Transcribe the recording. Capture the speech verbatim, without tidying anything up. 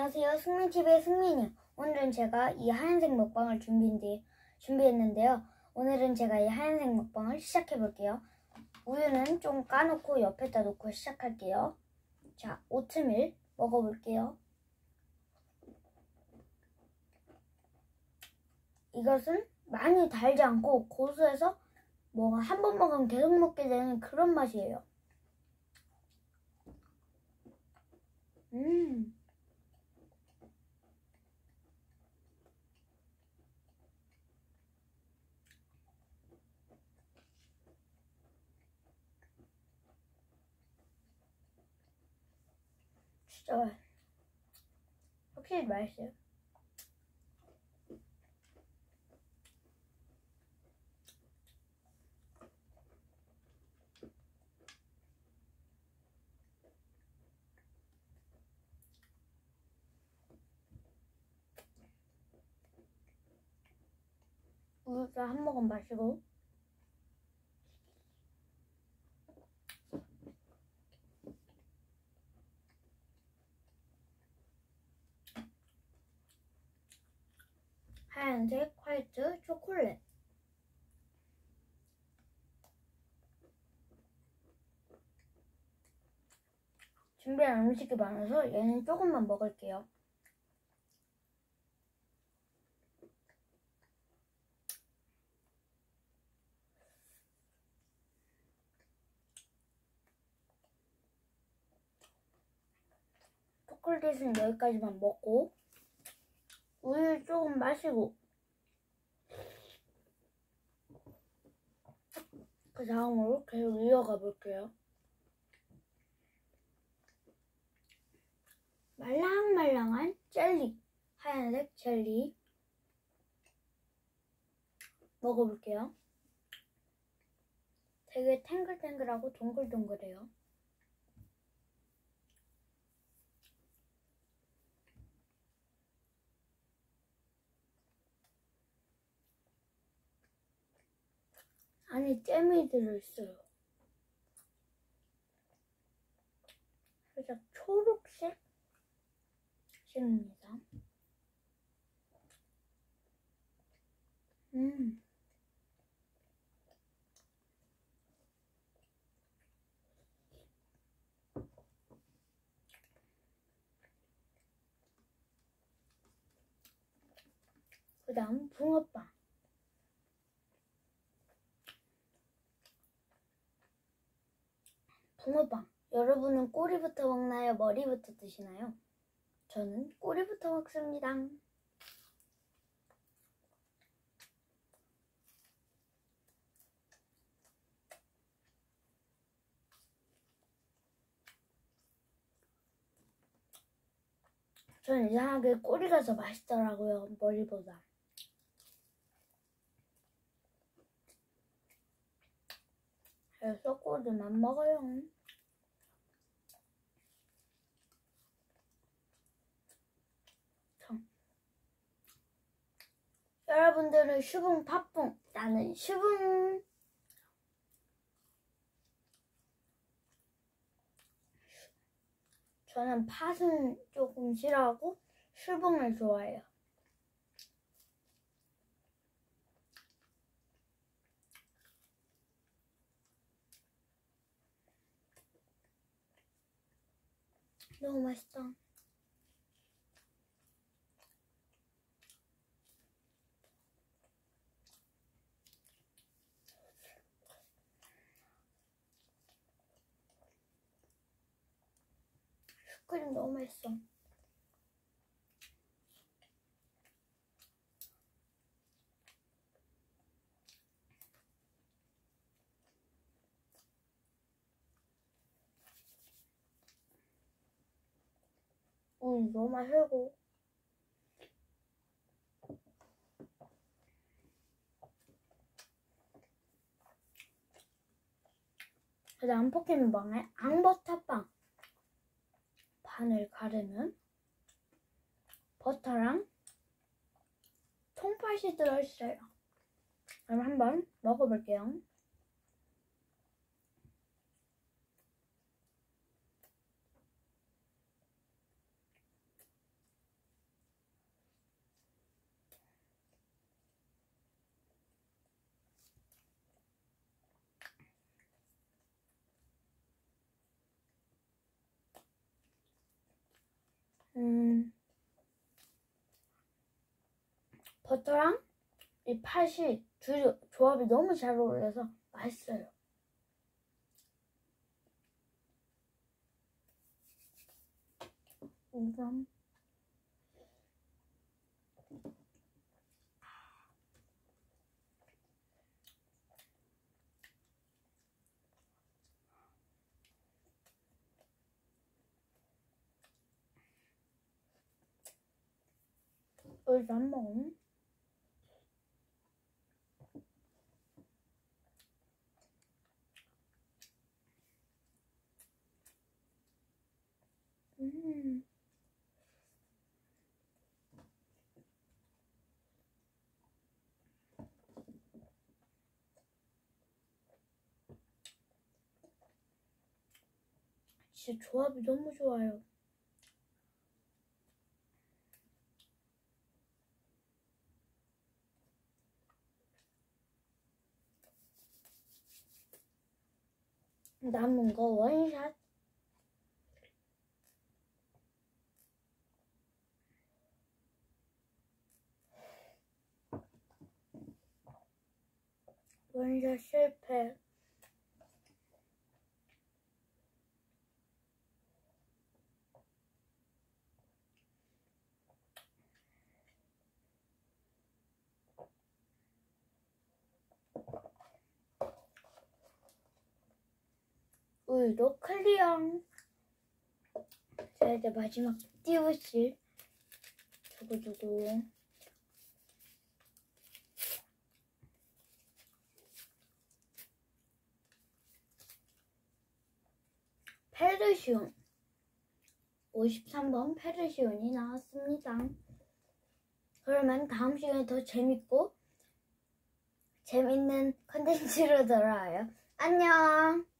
안녕하세요. 승민티비의 승민이요. 오늘은 제가 이 하얀색 먹방을 준비인데, 준비했는데요. 오늘은 제가 이 하얀색 먹방을 시작해 볼게요. 우유는 좀 까놓고 옆에다 놓고 시작할게요. 자, 오트밀 먹어볼게요. 이것은 많이 달지 않고 고소해서 뭐가 한 번 먹으면 계속 먹게 되는 그런 맛이에요. 음. 진짜 확실히 맛있어요. 우유를 한 모금 마시고 하얀색 화이트 초콜릿. 준비한 음식이 많아서 얘는 조금만 먹을게요. 초콜릿은 여기까지만 먹고 우유 조금 마시고 그 다음으로 계속 이어가 볼게요. 말랑말랑한 젤리, 하얀색 젤리 먹어볼게요. 되게 탱글탱글하고 동글동글해요. 안에 잼이 들어있어요. 살짝 초록색 색입니다. 음. 그 다음 붕어빵. 붕어빵. 여러분은 꼬리부터 먹나요? 머리부터 드시나요? 저는 꼬리부터 먹습니다. 저는 이상하게 꼬리가 더 맛있더라고요, 머리보다. 그래서 꼬리만 먹어요. 여러분들은 슈붕 팥붕, 나는 슈붕. 저는 팥은 조금 싫어하고 슈붕을 좋아해요. 너무 맛있다. 슈크림 너무 맛있어. 음, 너무 맛있고. 그 다음 포켓몬빵에 앙버터빵. 반을 가르면 버터랑 통팥이 들어있어요. 그럼 한번 먹어볼게요. 버터랑 이 팥이 두 조합이 너무 잘 어울려서 맛있어요. 우선 여기서 한 번. 음. 진짜 조합이 너무 좋아요. 남은 거 원샷. 원샷 실패. 우유도 클리어. 자, 이제 마지막 띄우실. 두구두구. 페르시온. 오십삼 번 페르시온이 나왔습니다. 그러면 다음 시간에 더 재밌고 재밌는 컨텐츠로 돌아와요. 안녕.